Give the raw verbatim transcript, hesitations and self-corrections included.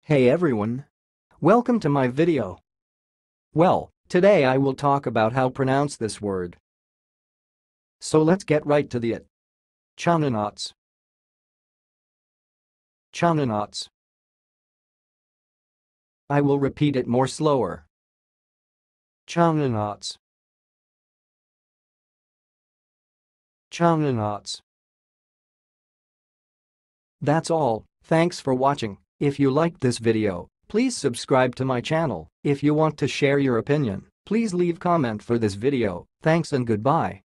Hey everyone! Welcome to my video. Well, today I will talk about how pronounce this word. So let's get right to the it. Chononauts. Chononauts. I will repeat it more slower. Chononauts. Chononauts. That's all, thanks for watching. If you liked this video, please subscribe to my channel. If you want to share your opinion, please leave comment for this video. Thanks and goodbye.